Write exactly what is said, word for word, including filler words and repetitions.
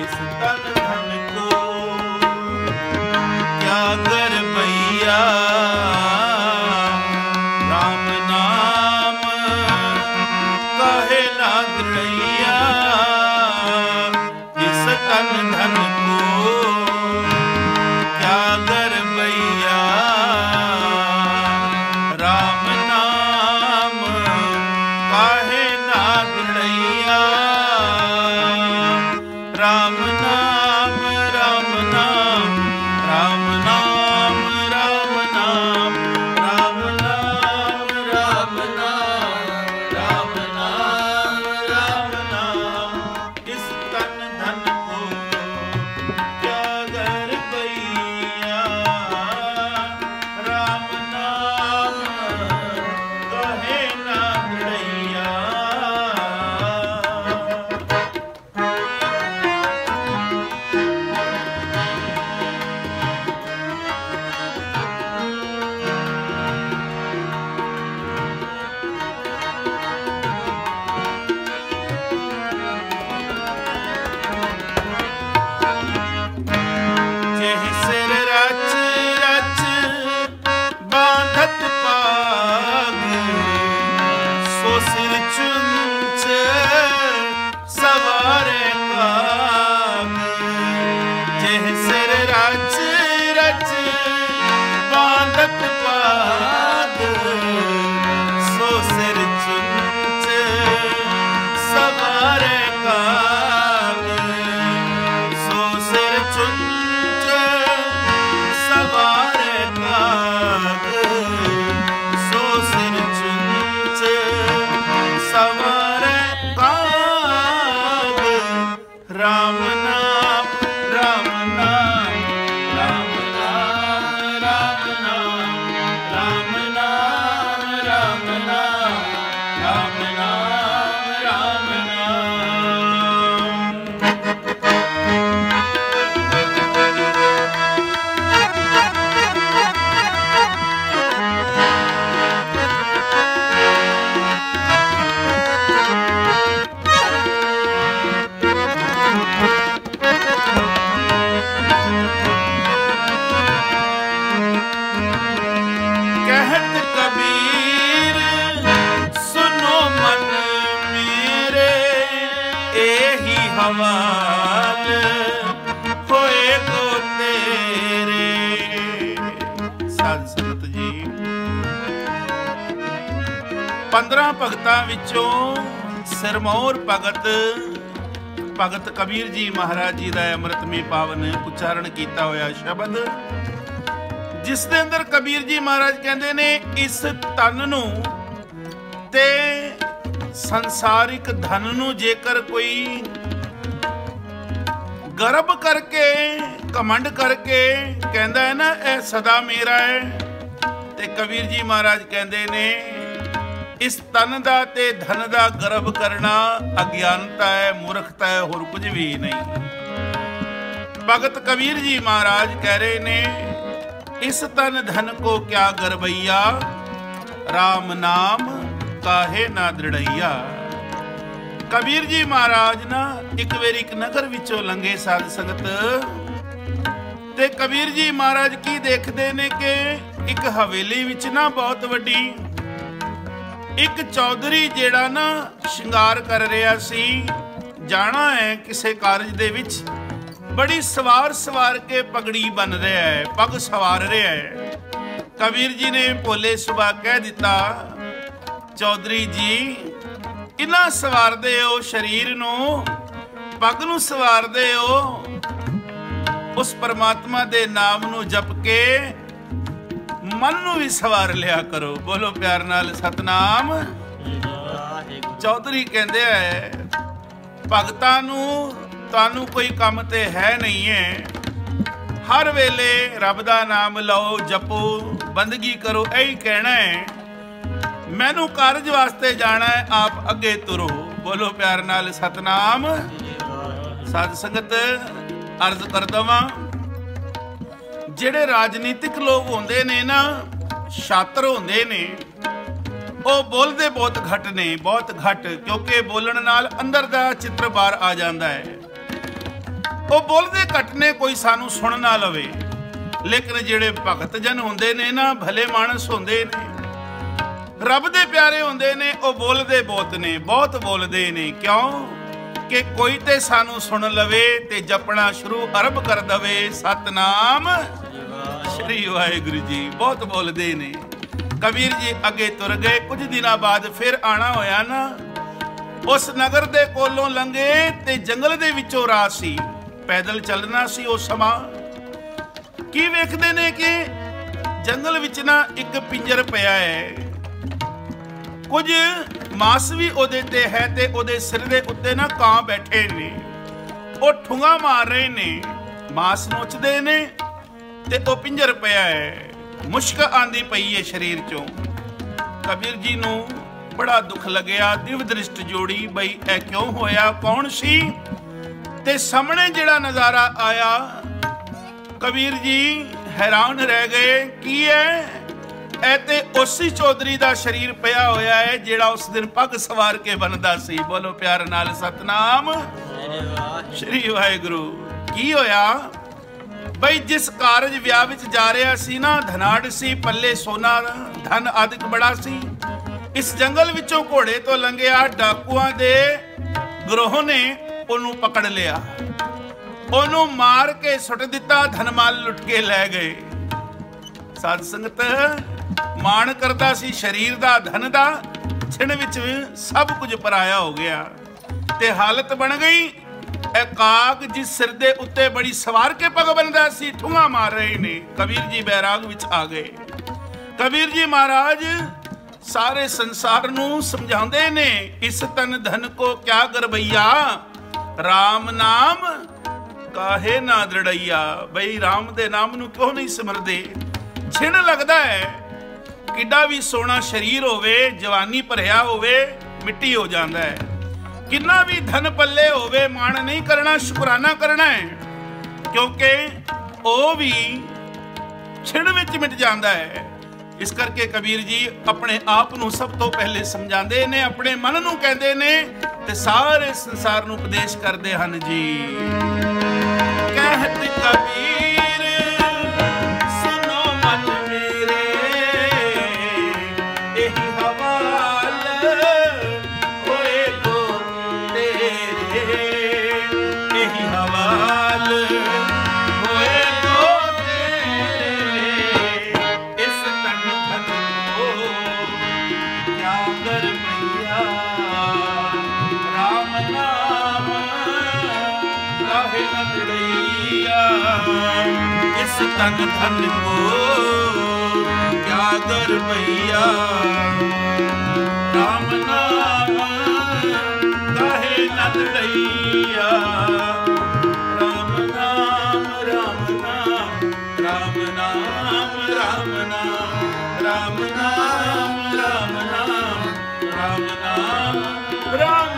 इस तन धन को क्या कर भैया राम नाम कहे ना दृढ़ैया इस तन धन को क्या कर भैया राम नाम कहे ना दृढ़ैया राम नाम राम नाम राम नाम राम नाम राम नाम राम नाम राम नाम राम नाम इस तन धन को क्या कर भैया राम नाम कहे ना दृढ़ैया जेह सिर रच रच बांधत पाग सो सिर चुंच सवारे काग जेह सिर रच रच बांधत पाग सो सिर चुंच सवारे काग सो सिर चुंच सवारे काग सो सिर चुंच सवारे काग राम नाम राम नाम राम नाम राम नाम राम नाम राम नाम राम नाम राम नाम कहत कबीर सुनो मन मेरे एही हवाल होए गो तेरे साध संगत जी पंद्रह भगतां विचों सिरमौर भगत भगत कबीर जी महाराज जी ਦਾ ਅੰਮ੍ਰਿਤਮਈ ਪਾਵਨ ਉਚਾਰਨ ਕੀਤਾ ਹੋਇਆ ਸ਼ਬਦ ਜਿਸ ਦੇ ਅੰਦਰ ਕਬੀਰ ਜੀ ਮਹਾਰਾਜ ਕਹਿੰਦੇ ਨੇ ਇਸ ਤਨ ਨੂੰ ਤੇ ਸੰਸਾਰਿਕ ਧਨ ਨੂੰ ਜੇਕਰ ਕੋਈ ਗਰਭ ਕਰਕੇ ਕਮੰਡ ਕਰਕੇ ਕਹਿੰਦਾ ਹੈ ਨਾ ਇਹ ਸਦਾ ਮੇਰਾ ਹੈ ਤੇ ਕਬੀਰ ਜੀ ਮਹਾਰਾਜ ਕਹਿੰਦੇ ਨੇ ਇਸ ਤਨ ਦਾ ਤੇ ਧਨ ਦਾ ਗਰਭ ਕਰਨਾ ਅਗਿਆਨਤਾ ਹੈ ਮੂਰਖਤਾ ਹੈ ਹੋਰ ਕੁਝ ਵੀ ਨਹੀਂ। ਭਗਤ ਕਬੀਰ ਜੀ ਮਹਾਰਾਜ ਕਹਿ ਰਹੇ ਨੇ इस तन धन को क्या गरबैया राम नाम काहे ना दृढ़ैया। कबीर जी महाराज ना एक बार एक नगर विचों लंघे साध संगत ते कबीर जी महाराज की देखते ने कि एक हवेली विच ना बहुत वड्डी एक चौधरी जेड़ा ना शिंगार कर रहा सी जाना है किसे कारज दे विच बड़ी सवार सवार के पगड़ी बन रहा है पग सवार रहा है। कबीर जी ने भोले सुबह कह दिता चौधरी जी इना सवार दे हो शरीर नू पग नू सवार दे हो उस परमात्मा दे नाम नू जप के मन नू भी सवार लिया करो। बोलो प्यार नाल सतनाम। चौधरी कहंदे है भगतां नू ਤੁਹਾਨੂੰ ਕੋਈ ਕੰਮ ਤੇ ਹੈ ਨਹੀਂ ਹੈ हर वेले रब दा नाम लो जपो बंदगी करो यही कहना है। मैनू कारज वास्ते जाना है आप अगे तुरो। बोलो प्यार नाल सतनाम। साध संगत अर्ज कर दवां जेड़े राजनीतिक लोग होंदे ने ना छात्र होंदे ने वो बोलते बहुत घट ने बहुत घट क्योंकि बोलण नाल अंदर दा चित्र बाहर आ जाता है। ਉਹ ਬੋਲਦੇ ਘੱਟ ਨੇ, ਕੋਈ ਸਾਨੂੰ ਸੁਣ ਨਾ ਲਵੇ। ਲੇਕਿਨ ਜਿਹੜੇ ਭਗਤ ਜਨ ਹੁੰਦੇ ਨੇ ਨਾ, ਭਲੇ ਮਾਨਸ ਹੁੰਦੇ ਨੇ, ਰੱਬ ਦੇ ਪਿਆਰੇ ਹੁੰਦੇ ਨੇ, ਉਹ ਬੋਲਦੇ ਬਹੁਤ ਨੇ, ਬਹੁਤ ਬੋਲਦੇ ਨੇ। ਕਿਉਂ ਕਿ ਕੋਈ ਤੇ ਸਾਨੂੰ ਸੁਣ ਲਵੇ ਤੇ ਜਪਣਾ ਸ਼ੁਰੂ ਅਰਬ ਕਰ ਦਵੇ, ਸਤਨਾਮ ਸ਼੍ਰੀ ਵਾਹਿਗੁਰੂ ਜੀ। ਬਹੁਤ ਬੋਲਦੇ ਨੇ। ਕਬੀਰ ਜੀ ਅੱਗੇ ਤੁਰ ਗਏ। ਕੁਝ ਦਿਨਾਂ ਬਾਅਦ ਫਿਰ ਆਣਾ ਹੋਇਆ ਨਾ, ਉਸ ਨਗਰ ਦੇ ਕੋਲੋਂ ਲੰਘੇ ਤੇ ਜੰਗਲ ਦੇ ਵਿੱਚੋਂ ਰਾਹ ਸੀ, ਪੈਦਲ ਚੱਲਣਾ ਸੀ ਉਸ ਸਮਾਂ। ਕੀ ਵੇਖਦੇ ਨੇ ਕਿ ਜੰਗਲ ਵਿੱਚ ਨਾ ਇੱਕ ਪਿੰਜਰ ਪਿਆ ਹੈ, ਕੁਝ ਮਾਸ ਵੀ ਉਹਦੇ ਤੇ ਹੈ ਤੇ ਉਹਦੇ ਸਿਰ ਦੇ ਉੱਤੇ ਨਾ ਕਾਂ ਬੈਠੇ ਨੇ। ਉਹ ਠੁੰਗਾ ਮਾਰ ਰਹੇ ਨੇ, ਮਾਸ ਨੋਚਦੇ ਨੇ ਤੇ ਉਹ ਪਿੰਜਰ ਪਿਆ ਹੈ। ਮੁਸ਼ਕ ਆਂਦੀ ਪਈ ਹੈ ਸਰੀਰ ਚੋਂ। ਕਬੀਰ ਜੀ ਨੂੰ ਬੜਾ ਦੁੱਖ ਲੱਗਿਆ, ਦਿਵ ਦ੍ਰਿਸ਼ਟ ਜੋੜੀ, ਬਈ ਇਹ ਕਿਉਂ ਹੋਇਆ, ਕੌਣ ਸੀ? ਤੇ ਸਾਹਮਣੇ ਜਿਹੜਾ ਨਜ਼ਾਰਾ ਆਇਆ, ਕਬੀਰ ਜੀ ਹੈਰਾਨ ਰਹਿ ਗਏ। ਕੀ ਹੈ ਇਹ? ਤੇ ਉਸੇ ਚੌਧਰੀ ਦਾ ਸਰੀਰ ਪਿਆ ਹੋਇਆ ਹੈ ਜਿਹੜਾ ਉਸ ਦਿਨ ਪੱਗ ਸਵਾਰ ਕੇ ਬੰਨਦਾ ਸੀ। ਬੋਲੋ ਪਿਆਰ ਨਾਲ ਸਤਨਾਮ ਸ਼੍ਰੀ ਵਾਹਿਗੁਰੂ। ਕੀ ਹੋਇਆ ਬਈ ਜਿਸ ਕਾਰਜ ਵਿਆਹ ਵਿੱਚ ਜਾ ਰਿਹਾ ਸੀ ਨਾ, ਧਨਾੜ ਸੀ, ਪੱਲੇ ਸੋਨਾ ਧਨ ਆਦਿਕ ਬੜਾ ਸੀ। ਇਸ ਜੰਗਲ ਵਿੱਚੋਂ ਘੋੜੇ ਤੋਂ ਲੰਘਿਆ, ਡਾਕੂਆਂ ਦੇ ਗਰੋਹ ਨੇ ਉਹਨੂੰ ਪਕੜ ਲਿਆ, ਉਹਨੂੰ ਮਾਰ ਕੇ ਸੁੱਟ ਦਿੱਤਾ, ਧਨਮਾਲ ਲੁੱਟ ਕੇ ਲੈ ਗਏ। ਸਾਧ ਸੰਗਤ, ਮਾਣ ਕਰਦਾ ਸੀ ਸਰੀਰ ਦਾ, ਧਨ ਦਾ, ਛਿਣ ਵਿੱਚ ਸਭ ਕੁਝ ਪਰਾਇਆ ਹੋ ਗਿਆ ਤੇ ਹਾਲਤ ਬਣ ਗਈ। ਇਹ ਕਾਗ ਜਿਸ ਸਿਰ ਦੇ ਉੱਤੇ ਬੜੀ ਸਵਾਰ ਕੇ ਪੱਗ ਬੰਨਦਾ ਸੀ, ਠੂੰਗਾ ਮਾਰ ਰਹੇ ਨੇ। ਕਬੀਰ ਜੀ ਬੈਰਾਗ ਵਿੱਚ ਆ ਗਏ। ਕਬੀਰ ਜੀ ਮਹਾਰਾਜ ਸਾਰੇ ਸੰਸਾਰ ਨੂੰ ਸਮਝਾਉਂਦੇ ਨੇ, ਇਸ ਤਨ ਧਨ ਕੋ ਕਿਆ ਗਰਬਈਆ, ਰਾਮ ਨਾਮ ਕਾਹੇ ਨਾ ਦ੍ਰਿੜਈਆ। ਬਈ ਰਾਮ ਦੇ ਨਾਮ ਨੂੰ ਕਿਉਂ ਨਹੀਂ ਸਿਮਰਦੇ? ਛਿਣ ਲੱਗਦਾ ਹੈ, ਕਿੱਡਾ ਵੀ ਸੋਹਣਾ ਸਰੀਰ ਹੋਵੇ, ਜਵਾਨੀ ਭਰਿਆ ਹੋਵੇ, ਮਿੱਟੀ ਹੋ ਜਾਂਦਾ ਹੈ। ਕਿੰਨਾ ਵੀ ਧਨ ਪੱਲੇ ਹੋਵੇ, ਮਾਣ ਨਹੀਂ ਕਰਨਾ, ਸ਼ੁਕਰਾਨਾ ਕਰਨਾ ਹੈ, ਕਿਉਂਕਿ ਉਹ ਵੀ ਛਿਣ ਵਿੱਚ ਮਿਟ ਜਾਂਦਾ ਹੈ। ਇਸ ਕਰਕੇ ਕਬੀਰ ਜੀ ਆਪਣੇ ਆਪ ਨੂੰ ਸਭ ਤੋਂ ਪਹਿਲੇ ਸਮਝਾਉਂਦੇ ਨੇ, ਆਪਣੇ ਮਨ ਨੂੰ ਕਹਿੰਦੇ ਨੇ ਤੇ ਸਾਰੇ ਸੰਸਾਰ ਨੂੰ ਉਪਦੇਸ਼ ਕਰਦੇ ਹਨ ਜੀ। ਕਹਿਤ ਕਬੀਰ ਸੁਨੋ ਮਨ ਮੇਰੇ, ਇਹੀ ਹਵਾਲ ਹੋਏ ਗੋ ਤੇਰੇ, ਇਹੀ ਹਵਾਲ ਹੋਏ ਗੋ ਤੇਰੇ। ਇਸ ਤਨ ਧਨ ਕੋ ਕਿਆ ਗਰਬਈਆ, ਰਾਮ ਨਾਮ ਕਾਹੇ ਨਾ ਦ੍ਰਿੜਈਆ। ਇਸ ਤਨ ਧਨ ਕੋ ਕਿਆ ਗਰਬਈਆ, ਰਾਮ ਨਾਮ ਕਾਹੇ ਨਾ ਦ੍ਰਿੜਈਆ। ਰਾਮ ਨਾਮ ਰਾਮ ਨਾਮ ਰਾਮ ਨਾਮ ਰਾਮ ਨਾਮ ਰਾਮ ਨਾਮ ਰਾਮ ਨਾਮ ਰਾਮ ਨਾਮ ਰਾਮ